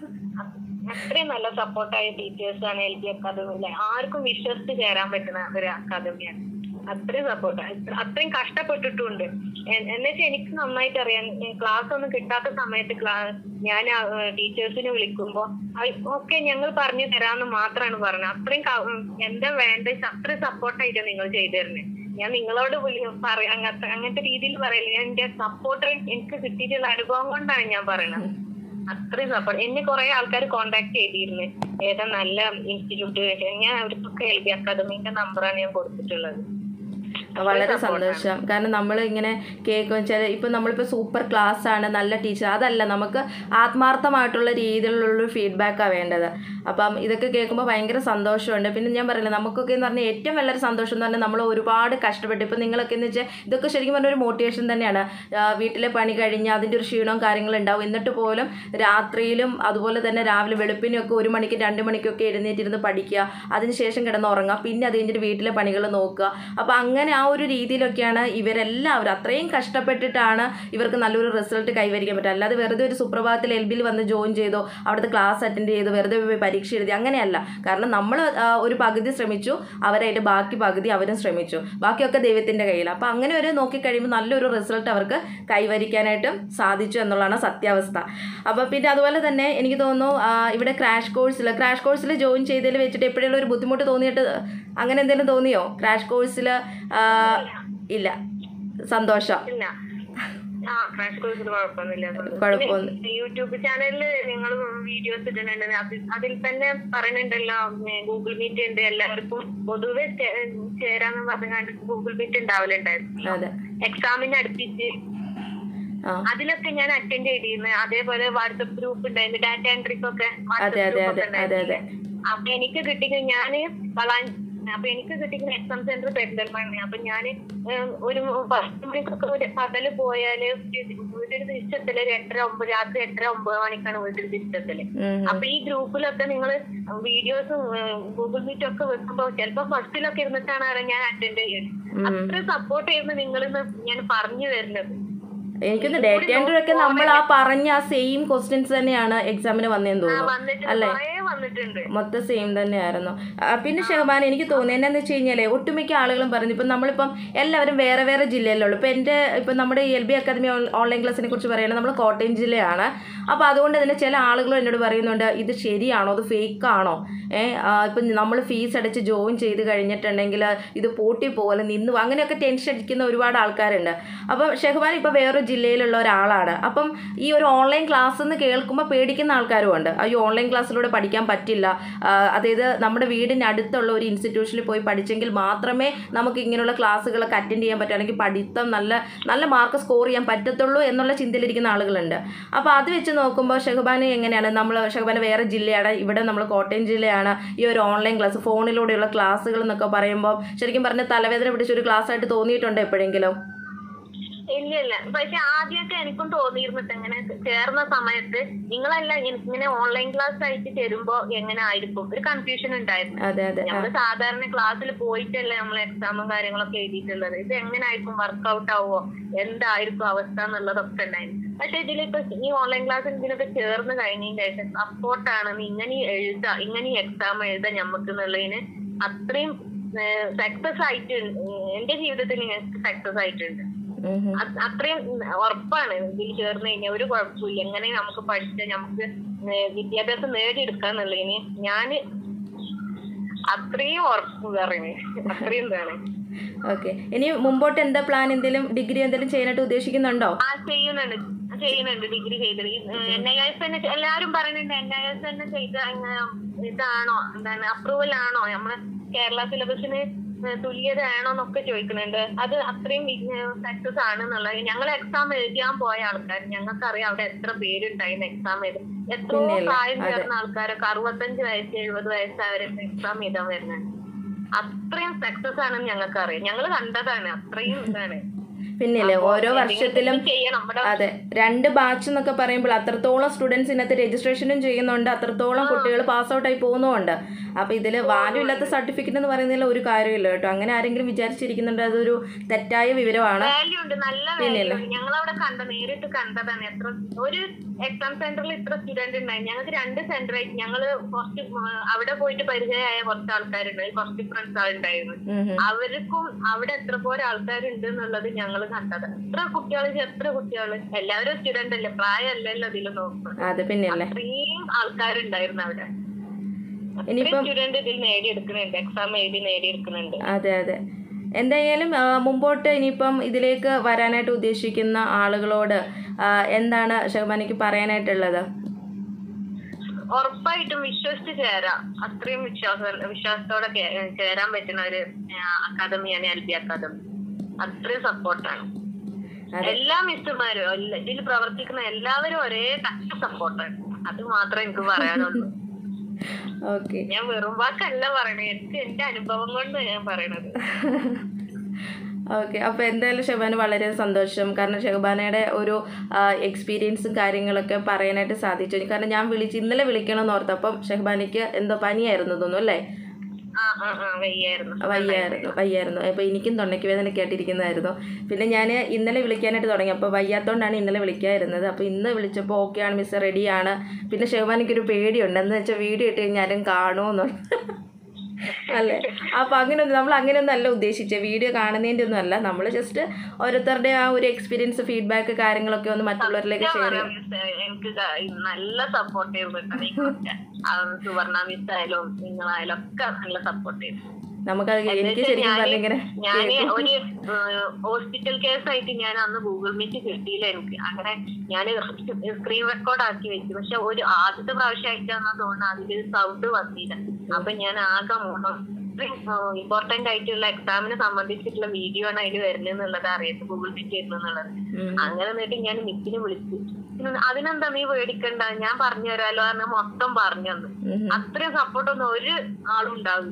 A: അത്രയും നല്ല സപ്പോർട്ടായ ടീച്ചേഴ്സാണ് എൽ ബി അക്കാദമിയിലെ. ആർക്കും വിശ്വസിച്ച് ചേരാൻ പറ്റുന്ന ഒരു അക്കാദമിയാണ്. അത്രയും സപ്പോർട്ട്, അത്രയും കഷ്ടപ്പെട്ടിട്ടുണ്ട്. എന്നുവെച്ചാൽ എനിക്ക് നന്നായിട്ട് അറിയാം, ക്ലാസ് ഒന്നും കിട്ടാത്ത സമയത്ത് ക്ലാസ് ഞാൻ ടീച്ചേഴ്സിനെ വിളിക്കുമ്പോ ഓക്കെ ഞങ്ങൾ പറഞ്ഞു തരാമെന്ന് മാത്രമാണ് പറഞ്ഞത്. അത്രയും എന്താ വേണ്ട അത്രയും സപ്പോർട്ടായിട്ടാണ് നിങ്ങൾ ചെയ്തു തരുന്നത്. ഞാൻ നിങ്ങളോട് പറയാം അങ്ങനത്തെ അങ്ങനത്തെ രീതിയിൽ പറയില്ല, ഞാൻ എന്റെ സപ്പോർട്ട് എനിക്ക് കിട്ടിയിട്ടുള്ള അനുഭവം കൊണ്ടാണ് ഞാൻ പറയണത്. അത്രയും സപ്പോർട്ട്. എന്നെ കുറെ ആൾക്കാർ കോണ്ടാക്ട് ചെയ്തിരുന്നു, ഏതാ നല്ല ഇൻസ്റ്റിറ്റ്യൂട്ട്. ഞാൻ അവർക്കൊക്കെ എൽ ബി അക്കാദമിന്റെ നമ്പറാണ് ഞാൻ കൊടുത്തിട്ടുള്ളത്.
B: വളരെ സന്തോഷം. കാരണം നമ്മൾ ഇങ്ങനെ കേൾക്കും ചില ഇപ്പം നമ്മളിപ്പോൾ സൂപ്പർ ക്ലാസ് ആണ്, നല്ല ടീച്ചർ, അതല്ല, നമുക്ക് ആത്മാർത്ഥമായിട്ടുള്ള രീതിയിലുള്ളൊരു ഫീഡ്ബാക്കാണ് വേണ്ടത്. അപ്പം ഇതൊക്കെ കേൾക്കുമ്പോൾ ഭയങ്കര സന്തോഷമുണ്ട്. പിന്നെ ഞാൻ പറയില്ല, നമുക്കൊക്കെ എന്ന് പറഞ്ഞാൽ ഏറ്റവും വലിയൊരു സന്തോഷം എന്ന് പറഞ്ഞാൽ നമ്മൾ ഒരുപാട് കഷ്ടപ്പെട്ടു. ഇപ്പം നിങ്ങളൊക്കെ എന്ന് വെച്ചാൽ ഇതൊക്കെ ശരിക്കും പറഞ്ഞാൽ ഒരു മോട്ടിവേഷൻ തന്നെയാണ്. വീട്ടിലെ പണി കഴിഞ്ഞ് അതിൻ്റെ ഒരു ക്ഷീണവും കാര്യങ്ങളും ഉണ്ടാവും. എന്നിട്ട് പോലും രാത്രിയിലും അതുപോലെ തന്നെ രാവിലെ വെളുപ്പിനൊക്കെ ഒരു മണിക്ക് രണ്ട് മണിക്കൊക്കെ എഴുന്നേറ്റിരുന്ന് പഠിക്കുക, അതിനുശേഷം കിടന്ന് ഉറങ്ങുക, പിന്നെ അത് കഴിഞ്ഞിട്ട് വീട്ടിലെ പണികൾ നോക്കുക. അപ്പോൾ അങ്ങനെ ആ ഒരു രീതിയിലൊക്കെയാണ് ഇവരെല്ലാവരും അത്രയും കഷ്ടപ്പെട്ടിട്ടാണ് ഇവർക്ക് നല്ലൊരു റിസൾട്ട് കൈവരിക്കാൻ പറ്റുക. അല്ലാതെ വെറുതെ ഒരു സുപ്രഭാതത്തിൽ എൽ ബിയിൽ വന്ന് ജോയിൻ ചെയ്തോ അവിടുത്തെ ക്ലാസ് അറ്റൻഡ് ചെയ്തോ വെറുതെ പോയി പരീക്ഷ എഴുതി അങ്ങനെയല്ല. കാരണം നമ്മൾ ഒരു പകുതി ശ്രമിച്ചു, അവരതിൻ്റെ ബാക്കി പകുതി അവരും ശ്രമിച്ചു, ബാക്കിയൊക്കെ ദൈവത്തിൻ്റെ കയ്യിൽ. അപ്പോൾ അങ്ങനെ ഒരു നോക്കിക്കഴിയുമ്പോൾ നല്ലൊരു റിസൾട്ട് അവർക്ക് കൈവരിക്കാനായിട്ടും സാധിച്ചു എന്നുള്ളതാണ് സത്യാവസ്ഥ. അപ്പോൾ പിന്നെ അതുപോലെ തന്നെ എനിക്ക് തോന്നുന്നു ഇവിടെ ക്രാഷ് കോഴ്സിൽ ക്രാഷ് കോഴ്സിൽ ജോയിൻ ചെയ്തതിൽ വെച്ചിട്ട് എപ്പോഴുള്ള ഒരു ബുദ്ധിമുട്ട് തോന്നിയിട്ട് അങ്ങനെ എന്തെങ്കിലും തോന്നിയോ? ക്രാഷ് കോഴ്സിൽ ഇല്ല, സന്തോഷം.
A: കുഴപ്പമൊന്നുമില്ല. യൂട്യൂബ് ചാനലിൽ നിങ്ങൾ വീഡിയോസ് ഇടുന്നുണ്ട്, അതിൽ തന്നെ പറയുന്നുണ്ടല്ലോ ഗൂഗിൾ മീറ്റ് ഉണ്ട്, എല്ലാവർക്കും പൊതുവെ ചേരാന്ന് പറഞ്ഞാണ്ട് ഗൂഗിൾ മീറ്റ് ഉണ്ടാവലുണ്ടായിരുന്നു എക്സാമിന് അടുപ്പിച്ച്. അതിലൊക്കെ ഞാൻ അറ്റൻഡ് ചെയ്തിരുന്നു. അതേപോലെ വാട്സപ്പ് ഗ്രൂപ്പ് ഉണ്ടായിരുന്നു, ഡാറ്റ എൻട്രിക്കൊക്കെ വാട്സപ്പ് ഗ്രൂപ്പ് ഒക്കെ ഉണ്ടായിരുന്നു. അപ്പൊ എനിക്ക് കിട്ടിയത് ഞാന് വളാഞ്ചേരി അപ്പൊ എനിക്ക് കിട്ടിക്കുന്ന എക്സാം സെന്റർ പെരിന്തൽമണ്ണ. അപ്പൊ ഞാന് ഒരു പത്ത് മണിക്കൊക്കെ ഒരു പകല് പോയാല് വീട്ടിൽ തിരിച്ചെത്തല് ഒരു എട്ടര ഒമ്പത് രാത്രി എട്ടര ഒമ്പത് മണിക്കാണ് വീട്ടിൽ തിരിച്ചെത്തല്. അപ്പൊ ഈ ഗ്രൂപ്പിലൊക്കെ നിങ്ങള് വീഡിയോസും ഗൂഗിൾ മീറ്റും ഒക്കെ വെക്കുമ്പോ ചിലപ്പോ ബസ്സിലൊക്കെ ഇരുന്നിട്ടാണ് ഞാൻ അറ്റൻഡ് ചെയ്യുന്നത്. അത്ര സപ്പോർട്ട് ചെയ്യുന്നത് നിങ്ങളിന്ന് ഞാൻ പറഞ്ഞു വരുന്നത്.
B: എനിക്കൊന്ന് ഡേറ്റ എൻട്രി ഒക്കെ നമ്മൾ ആ പറഞ്ഞ ആ സെയിം ക്വസ്റ്റ്യൻസ് തന്നെയാണ് എക്സാമിന് വന്നതെന്ന് തോന്നുന്നു അല്ലേ? മൊത്തം സെയിം തന്നെയായിരുന്നു. പിന്നെ ഷഹബാന എനിക്ക് തോന്നുന്നു എന്നാന്ന് വെച്ച് കഴിഞ്ഞാൽ ഒട്ടുമിക്ക ആളുകളും പറഞ്ഞു ഇപ്പം നമ്മളിപ്പം എല്ലാവരും വേറെ വേറെ ജില്ലയിലുള്ളൂ. ഇപ്പം എൻ്റെ ഇപ്പം നമ്മുടെ എൽ ബി അക്കാദമി ഓൺലൈൻ ക്ലാസ്സിനെ കുറിച്ച് പറയുന്നത് നമ്മൾ കോട്ടയം ജില്ലയാണ്. അപ്പോൾ അതുകൊണ്ട് തന്നെ ചില ആളുകളും എന്നോട് പറയുന്നുണ്ട് ഇത് ശരിയാണോ അത് ഫേക്കാണോ, ഏഹ് ഇപ്പം നമ്മൾ ഫീസ് അടച്ച് ജോയിൻ ചെയ്ത് കഴിഞ്ഞിട്ടുണ്ടെങ്കിൽ ഇത് പൂട്ടി പോലെ നിന്നു അങ്ങനെയൊക്കെ ടെൻഷൻ അടിക്കുന്ന ഒരുപാട് ആൾക്കാരുണ്ട്. അപ്പം ഷഹബാൻ ഇപ്പോൾ വേറൊരു ജില്ലയിലുള്ള ഒരാളാണ്. അപ്പം ഈ ഒരു ഓൺലൈൻ ക്ലാസ് എന്ന് കേൾക്കുമ്പോൾ പേടിക്കുന്ന ആൾക്കാരും ഉണ്ട്. ഈ ഓൺലൈൻ ക്ലാസ്സിലൂടെ പഠിക്കാൻ പറ്റില്ല, അതായത് നമ്മുടെ വീടിന് അടുത്തുള്ള ഒരു ഇൻസ്റ്റിറ്റ്യൂഷനിൽ പോയി പഠിച്ചെങ്കിൽ മാത്രമേ നമുക്ക് ഇങ്ങനെയുള്ള ക്ലാസ്സുകളൊക്കെ അറ്റൻഡ് ചെയ്യാൻ പറ്റൂ, അല്ലെങ്കിൽ പഠിത്തം നല്ല നല്ല മാർക്ക് സ്കോർ ചെയ്യാൻ പറ്റത്തുള്ളൂ എന്നുള്ള ചിന്തയിലിരിക്കുന്ന ആളുകളുണ്ട്. അപ്പോൾ അത് വെച്ച് നോക്കുമ്പോൾ ഷഹബാന് എങ്ങനെയാണ്, നമ്മൾ ഷഹബാന് വേറെ ജില്ലയാണ്, ഇവിടെ നമ്മൾ കോട്ടയം ജില്ലയാണ്. ഈ ഒരു ഓൺലൈൻ ക്ലാസ് ഫോണിലൂടെയുള്ള ക്ലാസ്സുകൾ എന്നൊക്കെ പറയുമ്പോൾ ശരിക്കും പറഞ്ഞാൽ തലവേദന പിടിച്ചൊരു ക്ലാസ് ആയിട്ട് തോന്നിയിട്ടുണ്ടോ എപ്പോഴെങ്കിലും?
A: ഇല്ല ഇല്ല പക്ഷെ ആദ്യമൊക്കെ എനിക്കും തോന്നിയിരുന്നിട്ട് ഇങ്ങനെ ചേർന്ന സമയത്ത് നിങ്ങളെല്ലാം ഇങ്ങനെ ഓൺലൈൻ ക്ലാസ് ആയിട്ട് തരുമ്പോ എങ്ങനെ ആയിരിക്കും ഒരു കൺഫ്യൂഷൻ ഉണ്ടായിരുന്നു. നമ്മള് സാധാരണ ക്ലാസ്സിൽ പോയിട്ടല്ലേ നമ്മൾ എക്സാമും കാര്യങ്ങളൊക്കെ എഴുതിയിട്ടുള്ളത്. ഇത് എങ്ങനെ ആയിരിക്കും വർക്ക്ഔട്ട് ആവുമോ എന്തായിരിക്കും അവസ്ഥ എന്നുള്ളതൊക്കെ ഉണ്ടായിരുന്നു. പക്ഷെ ഇതിലിപ്പോ ഈ ഓൺലൈൻ ക്ലാസ്സിൽ ഇതിനൊക്കെ ചേർന്ന് കഴിഞ്ഞതിന് ശേഷം സപ്പോർട്ടാണ് ഇങ്ങനെ എഴുതാ ഇങ്ങനെ എക്സാം എഴുതാ ഞമ്മക്ക് എന്നുള്ളതിന് അത്രയും സക്സസ് ആയിട്ട് എന്റെ ജീവിതത്തിൽ സക്സസ് ആയിട്ടുണ്ട്. അത്രയും ഉറപ്പാണ് ഇതിൽ ചേർന്ന് കഴിഞ്ഞാൽ ഒരു കുഴപ്പമില്ല. എങ്ങനെ നമുക്ക് പഠിച്ച നമുക്ക് വിദ്യാഭ്യാസം നേടിയെടുക്കാന്നുള്ളതിന് ഞാന് അത്രയും ഉറപ്പ് പറയുന്നത് അത്രയും ഇതാണ്.
B: ഓക്കെ, ഇനി മുമ്പോട്ട് എന്താ പ്ലാൻ? എന്തെങ്കിലും ഡിഗ്രി എന്തെങ്കിലും ചെയ്യാനായിട്ട് ഉദ്ദേശിക്കുന്നുണ്ടോ?
A: ആ ചെയ്യുന്നുണ്ട് ചെയ്യുന്നുണ്ട് ഡിഗ്രി ചെയ്തത്. എൻ ഐ എസ് തന്നെ എല്ലാരും പറയുന്നുണ്ട് എൻ ഐ എസ് തന്നെ ചെയ്ത ഇതാണോ എന്താണ് അപ്രൂവൽ ആണോ നമ്മള് കേരള സിലബസിന് തുല്യതയാണോ എന്നൊക്കെ ചോദിക്കുന്നുണ്ട്. അത് അത്രയും സക്സസ് ആണെന്നുള്ളത് ഞങ്ങൾ എക്സാം എഴുതാൻ പോയ ആൾക്കാർ ഞങ്ങൾക്കറിയാം അവിടെ എത്ര പേരുണ്ടായിരുന്നു എക്സാം എഴുതി. എത്രയോ പ്രായം ചേർന്ന ആൾക്കാരൊക്കെ അറുപത്തഞ്ച് വയസ്സ് എഴുപത് വയസ്സായവരൊക്കെ എക്സാം എഴുതാൻ വരുന്നുണ്ട്. അത്രയും സക്സസ് ആണെന്ന് ഞങ്ങൾക്കറിയാം, ഞങ്ങൾ കണ്ടതാണ്. അത്രയും ഇതാണ്.
B: പിന്നില്ലേ ഓരോ വർഷത്തിലും അതെ രണ്ട് ബാച്ച് എന്നൊക്കെ പറയുമ്പോൾ അത്രത്തോളം സ്റ്റുഡൻസ് ഇതിനകത്ത് രജിസ്ട്രേഷനും ചെയ്യുന്നുണ്ട്, അത്രത്തോളം കുട്ടികൾ പാസ് ഔട്ട് ആയി പോകുന്നുമുണ്ട്. അപ്പോൾ ഇതിൽ വാല്യൂ ഇല്ലാത്ത സർട്ടിഫിക്കറ്റ് എന്ന് പറയുന്നതിൽ ഒരു കാര്യമില്ല കേട്ടോ. അങ്ങനെ ആരെങ്കിലും വിചാരിച്ചിരിക്കുന്നുണ്ട് അതൊരു തെറ്റായ വിവരമാണ്.
A: ഞങ്ങളവിടെ കണ്ട നേരിട്ട് കണ്ടതാണ്. എത്ര ഒരു എക്സാം സെന്ററിൽ ഇത്ര സ്റ്റുഡന്റ് ഉണ്ടായി. ഞങ്ങൾക്ക് രണ്ട് സെന്റർ ആയിട്ട് ഞങ്ങള് കുറച്ച് അവിടെ പോയിട്ട് പരിചയമായ കുറച്ച് ആൾക്കാരുണ്ട്, കുറച്ച് ഫ്രണ്ട്സ് ആളുണ്ടായിരുന്നു. അവർക്കും അവിടെ എത്ര പോലെ ആൾക്കാരുണ്ട് എന്നുള്ളത് ഞങ്ങൾ കണ്ടത്. എത്ര കുട്ടികള് എത്ര കുട്ടികള് എല്ലാവരും സ്റ്റുഡന്റ് അല്ലേ, പ്രായമല്ലല്ലോ ഇതിൽ നോക്കുന്നത്. അത്രയും ആൾക്കാരുണ്ടായിരുന്നു അവിടെ. സ്റ്റുഡന്റ് ഇതിൽ നേടിയെടുക്കുന്നുണ്ട്, എക്സാം എഴുതി നേടിയെടുക്കുന്നുണ്ട്.
B: അതെ അതെ എന്തായാലും മുമ്പോട്ട് ഇനിയിപ്പം ഇതിലേക്ക് വരാനായിട്ട് ഉദ്ദേശിക്കുന്ന ആളുകളോട് എന്താണ് ഷഹബാനയ്ക്ക് പറയാനായിട്ടുള്ളത്?
A: ഉറപ്പായിട്ടും വിശ്വസിച്ച് ചേരാം. അത്രയും വിശ്വാസം വിശ്വാസത്തോടെ ചേരാൻ പറ്റുന്ന ഒരു അക്കാദമിയാണ് എൽ ബി അക്കാദമി. അത്രയും സപ്പോർട്ടാണ്. എല്ലാ മിസ്സുമാരും ഇതിൽ പ്രവർത്തിക്കുന്ന എല്ലാവരും ഒരേ കട്ട സപ്പോർട്ടാണ്. അത് മാത്രമേ എനിക്ക് പറയാനുള്ളൂ. ഞാൻ വെറും വാക്കല്ല പറയണേ, എനിക്ക് എന്റെ അനുഭവം കൊണ്ട് ഞാൻ പറയണത്.
B: ഓക്കെ, അപ്പോൾ എന്തായാലും ഷഹബാന വളരെ സന്തോഷം. കാരണം ഷഹബാനയുടെ ഒരു എക്സ്പീരിയൻസും കാര്യങ്ങളൊക്കെ പറയാനായിട്ട് സാധിച്ചു. കാരണം ഞാൻ വിളിച്ച് ഇന്നലെ വിളിക്കണമെന്ന് ഓർത്തപ്പം ഷഹബാനയ്ക്ക് എന്തോ പനിയായിരുന്നു തോന്നുന്നു അല്ലേ? വയ്യായിരുന്നു വയ്യായിരുന്നു അപ്പോൾ എനിക്കും തൊണ്ടയ്ക്ക് വേദന കേട്ടിരിക്കുന്നതായിരുന്നു. പിന്നെ ഞാൻ ഇന്നലെ വിളിക്കാനായിട്ട് തുടങ്ങി, അപ്പോൾ വയ്യാത്തതുകൊണ്ടാണ് ഇന്നലെ വിളിക്കാതിരുന്നത്. അപ്പോൾ ഇന്ന് വിളിച്ചപ്പോൾ ഓക്കെയാണ് മിസ്, റെഡിയാണ്. പിന്നെ ഷഹബാനയ്ക്കൊരു പേടിയുണ്ട്, എന്ന് വെച്ചാൽ വീഡിയോ ഇട്ട് കഴിഞ്ഞാൽ ആരും കാണുമെന്ന് അല്ലേ? അപ്പോൾ അങ്ങനെയൊന്നും നമ്മൾ അങ്ങനെയൊന്നും അല്ല ഉദ്ദേശിച്ചത്, വീഡിയോ കാണുന്നതിൻ്റെ ഒന്നും അല്ല. നമ്മൾ ജസ്റ്റ് ഓരോരുത്തരുടെ ആ ഒരു എക്സ്പീരിയൻസ് ഫീഡ്ബാക്ക് കാര്യങ്ങളൊക്കെ ഒന്ന് മറ്റുള്ളവരിലേക്ക് ഷെയർ ചെയ്യാം.
A: എനിക്ക് നല്ല സപ്പോർട്ട് ചെയ്തിട്ടുണ്ട്. സുവർണ മിസ് ആയാലും നിങ്ങളായാലും ഒക്കെ നല്ല സപ്പോർട്ട് ചെയ്തു.
B: നമുക്ക് എനിക്ക് ശരിക്കും പറഞ്ഞിങ്ങനെ
A: ഞാൻ ഒരു ഹോസ്പിറ്റൽ കേസ് ആയിട്ട് ഞാൻ അന്ന് ഗൂഗിൾ മീറ്റ് കിട്ടിയില്ല എനിക്ക്. അങ്ങനെ ഞാൻ സ്ക്രീൻ റെക്കോർഡ് ആക്കി വെച്ചു. പക്ഷെ ഒരു ആദ്യത്തെ പ്രാവശ്യമായിട്ടാണെന്ന് തോന്നുന്നു അതിൽ സൗണ്ട് വന്നില്ല. അപ്പൊ ഞാൻ ആകെ ഇമ്പോർട്ടന്റ് ആയിട്ടുള്ള എക്സാമിനെ സംബന്ധിച്ചിട്ടുള്ള വീഡിയോ ആണ് അതിൽ വരുന്നതെന്നുള്ളത് അറിയാം, ഗൂഗിൾ മീറ്റ് വരുന്നെന്നുള്ളത്. അങ്ങനെ എന്നിട്ട് ഞാൻ മിസ്സിനെ വിളിച്ചു. അതിനെന്താ നീ പേടിക്കണ്ട, ഞാൻ പറഞ്ഞു തരാലോ എന്ന് മൊത്തം പറഞ്ഞു തന്നു. അത്രയും സപ്പോർട്ടൊന്നും ഒരു ആളും ഉണ്ടാവില്ല.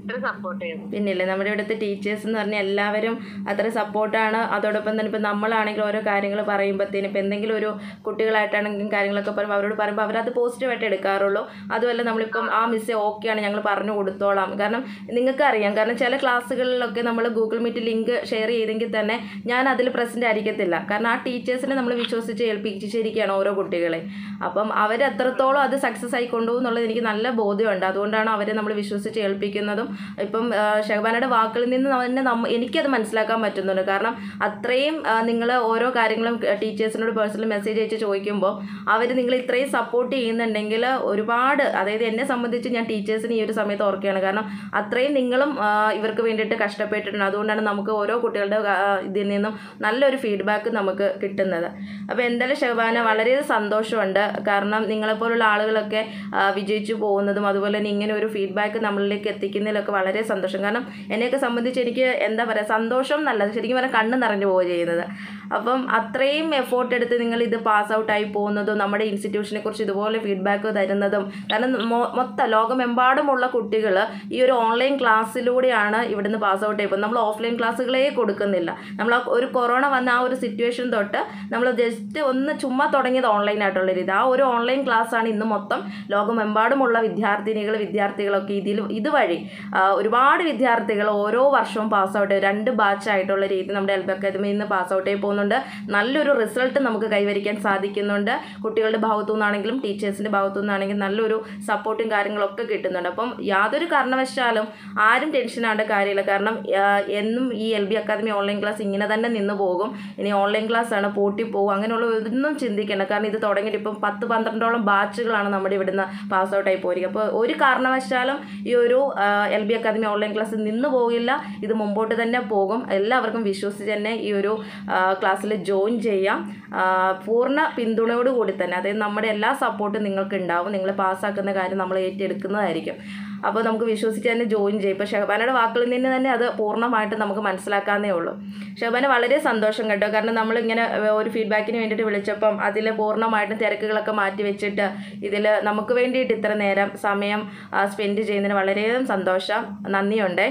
A: ഒത്തിരി സപ്പോർട്ട് ചെയ്യുന്നു.
B: പിന്നില്ലേ നമ്മുടെ ഇവിടുത്തെ ടീച്ചേഴ്സ് എന്ന് പറഞ്ഞാൽ എല്ലാവരും അത്ര സപ്പോർട്ടാണ്. അതോടൊപ്പം തന്നെ ഇപ്പം നമ്മളാണെങ്കിൽ ഓരോ കാര്യങ്ങൾ പറയുമ്പോഴത്തേനും ഇപ്പം എന്തെങ്കിലും ഒരു കുട്ടികളായിട്ടാണെങ്കിലും കാര്യങ്ങളൊക്കെ പറയുമ്പോൾ അവരോട് പറയുമ്പോൾ അവരത് പോസിറ്റീവായിട്ട് എടുക്കാറുള്ളൂ. അതുമല്ല നമ്മളിപ്പം ആ മിസ്സേ ഓക്കെയാണ് ഞങ്ങൾ പറഞ്ഞു കൊടുത്തോളാം. കാരണം നിങ്ങൾക്ക് അറിയാം, കാരണം ചില ക്ലാസ്സുകളിലൊക്കെ നമ്മൾ ഗൂഗിൾ മീറ്റ് ലിങ്ക് ഷെയർ ചെയ്തെങ്കിൽ തന്നെ ഞാൻ അതിൽ പ്രസൻറ്റ് ആയിരിക്കത്തില്ല. കാരണം ആ ടീച്ചേഴ്സിനെ നമ്മൾ വിശ്വസിച്ച് ഏൽപ്പിച്ചിരിക്കുകയാണ് ഓരോ കുട്ടികളെ. അപ്പം അവർ എത്രത്തോളം അത് സക്സസ് ആയി കൊണ്ടുപോകും എന്നുള്ളത് എനിക്ക് നല്ല ബോധ്യമുണ്ട്. അതുകൊണ്ടാണ് അവരെ നമ്മൾ വിശ്വസിച്ച് ഏൽപ്പിക്കുന്നതും. ഇപ്പം ഷഹബാനയുടെ വാക്കുകളിൽ നിന്ന് തന്നെ നമ്മ എനിക്കത് മനസ്സിലാക്കാൻ പറ്റുന്നുണ്ട്. കാരണം അത്രയും നിങ്ങൾ ഓരോ കാര്യങ്ങളും ടീച്ചേഴ്സിനോട് പേഴ്സണൽ മെസ്സേജ് അയച്ച് ചോദിക്കുമ്പോൾ അവർ നിങ്ങൾ ഇത്രയും സപ്പോർട്ട് ചെയ്യുന്നുണ്ടെങ്കിൽ ഒരുപാട്, അതായത് എന്നെ സംബന്ധിച്ച് ഞാൻ ടീച്ചേഴ്സിന് ഈ ഒരു സമയത്ത് ഓർക്കുകയാണ്. കാരണം അത്രയും നിങ്ങളും ഇവർക്ക് വേണ്ടിയിട്ട് കഷ്ടപ്പെട്ടിട്ടുണ്ട്. അതുകൊണ്ടാണ് നമുക്ക് ഓരോ കുട്ടികളുടെ ഇതിൽ നിന്നും നല്ലൊരു ഫീഡ്ബാക്ക് നമുക്ക് കിട്ടുന്നത്. അപ്പോൾ എന്തായാലും ഷഹബാന വളരെ സന്തോഷമുണ്ട്. കാരണം നിങ്ങളെപ്പോലുള്ള ആളുകളൊക്കെ വിജയിച്ചു പോകുന്നതും അതുപോലെ തന്നെ ഇങ്ങനെ ഒരു ഫീഡ്ബാക്ക് നമ്മളിലേക്ക് എത്തിക്കുന്നതിലൊക്കെ വളരെ സന്തോഷം. കാരണം എന്നെയൊക്കെ സംബന്ധിച്ച് എനിക്ക് എന്താ പറയുക, സന്തോഷം എന്നല്ല, ശരിക്കും പറഞ്ഞാൽ കണ്ണ് നിറഞ്ഞു പോവുക ചെയ്യുന്നത്. അപ്പം അത്രയും എഫോർട്ട് എടുത്ത് നിങ്ങൾ ഇത് പാസ് ഔട്ടായി പോകുന്നതും നമ്മുടെ ഇൻസ്റ്റിറ്റ്യൂഷനെ കുറിച്ച് ഇതുപോലെ ഫീഡ്ബാക്ക് തരുന്നതും, കാരണം മൊത്തം ലോകമെമ്പാടുമുള്ള കുട്ടികൾ ഈ ഒരു ഓൺലൈൻ ക്ലാസ്സിലൂടെയാണ് ഇവിടുന്ന് പാസ് ഔട്ട് ആയി പോകുന്നത്. നമ്മൾ ഓഫ്ലൈൻ ക്ലാസ്സുകളേ കൊടുക്കുന്നില്ല. നമ്മൾ ഒരു കൊറോണ വന്ന ആ ഒരു സിറ്റുവേഷൻ തൊട്ട് നമ്മൾ ജസ്റ്റ് ഒന്ന് ചുമ്മാ തുടങ്ങിയത് ഓൺലൈനായിട്ടുള്ള രീതി. ആ ഒരു ഓൺലൈൻ ക്ലാസ്സാണ് ഇന്ന് മൊത്തം ലോകമെമ്പാടുമുള്ള വിദ്യാർത്ഥിനികൾ വിദ്യാർത്ഥികളൊക്കെ ഇതിൽ ഇതുവഴി ഒരുപാട് വിദ്യാർത്ഥികൾ ഓരോ വർഷവും പാസ് ഔട്ട് രണ്ട് ബാച്ചായിട്ടുള്ള രീതി നമ്മുടെ എൽബി അക്കാദമിയിൽ നിന്ന് പാസ് ഔട്ട് ആയി പോകുന്നുണ്ട്. നല്ലൊരു റിസൾട്ട് നമുക്ക് കൈവരിക്കാൻ സാധിക്കുന്നുണ്ട്. കുട്ടികളുടെ ഭാഗത്തു നിന്നാണെങ്കിലും ടീച്ചേഴ്സിൻ്റെ ഭാഗത്തു നിന്നാണെങ്കിലും നല്ലൊരു സപ്പോർട്ടും കാര്യങ്ങളൊക്കെ കിട്ടുന്നുണ്ട്. അപ്പം യാതൊരു കാരണവശാലും ആരും ടെൻഷൻ ആവേണ്ട കാര്യമില്ല. കാരണം എന്നും ഈ എൽബി അക്കാദമി ഓൺലൈൻ ക്ലാസ് ഇങ്ങനെ തന്നെ നിന്ന് പോകും. ഇനി ഓൺലൈൻ ക്ലാസ് ആണ് പൂട്ടി പോകും അങ്ങനെയുള്ള ഒന്നും ചിന്തിക്കേണ്ട. കാരണം ഇത് തുടങ്ങിയിട്ട് ഇപ്പം പത്ത് പന്ത്രണ്ടോളം ബാച്ചുകളാണ് നമ്മുടെ ഇവിടുന്ന് പാസ് ഔട്ടായി പോയിരിക്കുക. അപ്പോൾ ഒരു കാരണവശാലും ഈ ഒരു എൽബി അക്കാദമി ഓൺലൈൻ ക്ലാസ് നിന്ന് പോകില്ല. ഇത് മുമ്പോട്ട് തന്നെ പോകും. എല്ലാവർക്കും വിശ്വസിച്ച് തന്നെ ഈ ഒരു ക്ലാസ്സിൽ ജോയിൻ ചെയ്യാം. പൂർണ്ണ പിന്തുണയോടുകൂടി തന്നെ, അതായത് നമ്മുടെ എല്ലാ സപ്പോർട്ടും നിങ്ങൾക്ക് ഉണ്ടാവും. നിങ്ങൾ പാസ്സാക്കുന്ന കാര്യം നമ്മൾ ഏറ്റെടുക്കുന്നതായിരിക്കും. അപ്പോൾ നമുക്ക് വിശ്വസിച്ച് തന്നെ ജോയിൻ ചെയ്യും. ഇപ്പോൾ ഷഹബാനയുടെ വാക്കുകളിൽ നിന്ന് തന്നെ അത് പൂർണ്ണമായിട്ട് നമുക്ക് മനസ്സിലാക്കാവുന്നേ ഉള്ളൂ. ഷഹബാന വളരെ സന്തോഷം കേട്ടോ. കാരണം നമ്മളിങ്ങനെ ഒരു ഫീഡ്ബാക്കിന് വേണ്ടിയിട്ട് വിളിച്ചപ്പം അതിൽ പൂർണ്ണമായിട്ടും തിരക്കുകളൊക്കെ മാറ്റി വെച്ചിട്ട് ഇതിൽ നമുക്ക് വേണ്ടിയിട്ട് ഇത്ര നേരം സമയം സ്പെൻഡ് ചെയ്യുന്നതിന് വളരെയധികം സന്തോഷം. നന്ദിയുണ്ടേ.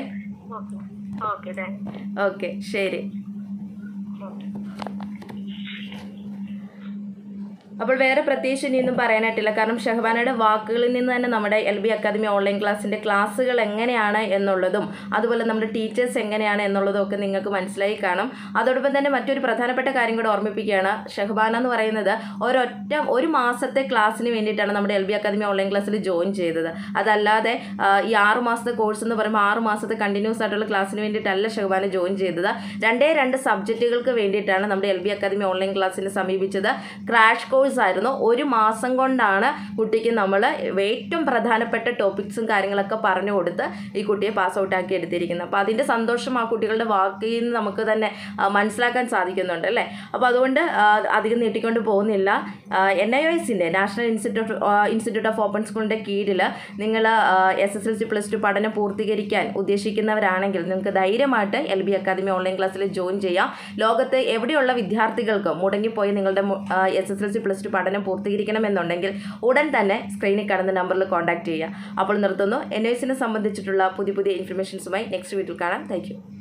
B: ഓക്കെ, ശരി. അപ്പോൾ വേറെ പ്രത്യേകിച്ച് ഇനിയൊന്നും പറയാനായിട്ടില്ല. കാരണം ഷഹബാനയുടെ വാക്കുകളിൽ നിന്ന് തന്നെ നമ്മുടെ എൽബി അക്കാദമി ഓൺലൈൻ ക്ലാസ്സിൻ്റെ ക്ലാസ്സുകൾ എങ്ങനെയാണ് എന്നുള്ളതും അതുപോലെ നമ്മുടെ ടീച്ചേഴ്സ് എങ്ങനെയാണ് എന്നുള്ളതും ഒക്കെ നിങ്ങൾക്ക് മനസ്സിലായി കാണും. അതോടൊപ്പം തന്നെ മറ്റൊരു പ്രധാനപ്പെട്ട കാര്യം കൂടെ ഓർമ്മിപ്പിക്കുകയാണ്. ഷഹബാന എന്ന് പറയുന്നത് ഒരൊറ്റ ഒരു മാസത്തെ ക്ലാസ്സിന് വേണ്ടിയിട്ടാണ് നമ്മുടെ എൽബി അക്കാദമി ഓൺലൈൻ ക്ലാസ്സിൽ ജോയിൻ ചെയ്തത്. അതല്ലാതെ ഈ ആറ് മാസത്തെ കോഴ്സ് എന്ന് പറയുമ്പോൾ ആറ് മാസത്തെ കണ്ടിന്യൂസ് ആയിട്ടുള്ള ക്ലാസ്സിന് വേണ്ടിയിട്ടല്ല ഷഹബാന ജോയിൻ ചെയ്തത്. രണ്ടേ രണ്ട് സബ്ജക്റ്റുകൾക്ക് വേണ്ടിയിട്ടാണ് നമ്മുടെ എൽബി അക്കാദമി ഓൺലൈൻ ക്ലാസ്സിനെ സമീപിച്ചത്. ക്രാഷ് കോഴ്സ് ആയിരുന്നു. ഒരു മാസം കൊണ്ടാണ് കുട്ടിക്ക് നമ്മൾ ഏറ്റവും പ്രധാനപ്പെട്ട ടോപ്പിക്സും കാര്യങ്ങളൊക്കെ പറഞ്ഞു കൊടുത്ത് ഈ കുട്ടിയെ പാസ് ഔട്ട് ആക്കി എടുത്തിരിക്കുന്നത്. അപ്പോൾ അതിൻ്റെ സന്തോഷം ആ കുട്ടികളുടെ വാക്കിൽ നിന്ന് നമുക്ക് തന്നെ മനസ്സിലാക്കാൻ സാധിക്കുന്നുണ്ട് അല്ലേ. അപ്പോൾ അതുകൊണ്ട് അധികം നീട്ടിക്കൊണ്ട് പോകുന്നില്ല. എൻ ഐ എസിൻ്റെ national institute institute of open സ്കൂളിൻ്റെ കീഴിൽ നിങ്ങൾ S S L C plus two പഠനം പൂർത്തീകരിക്കാൻ ഉദ്ദേശിക്കുന്നവരാണെങ്കിൽ നിങ്ങൾക്ക് ധൈര്യമായിട്ട് എൽ ബി അക്കാദമി ഓൺലൈൻ ക്ലാസ്സിൽ ജോയിൻ ചെയ്യാം. ലോകത്ത് എവിടെയുള്ള വിദ്യാർത്ഥികൾക്ക് മുടങ്ങിപ്പോയി നിങ്ങളുടെ S S L C plus two പഠനം പൂർത്തീകരിക്കണമെന്നുണ്ടെങ്കിൽ ഉടൻ തന്നെ സ്ക്രീനിൽ കാണുന്ന നമ്പറിൽ കോൺടാക്ട് ചെയ്യുക. അപ്പോൾ നിർത്തുന്നു. എൻ എസിനെ സംബന്ധിച്ചിട്ടുള്ള പുതിയ പുതിയ ഇൻഫർമേഷൻസുമായി നെക്സ്റ്റ് വീഡിയോയിൽ കാണാം. Thank U.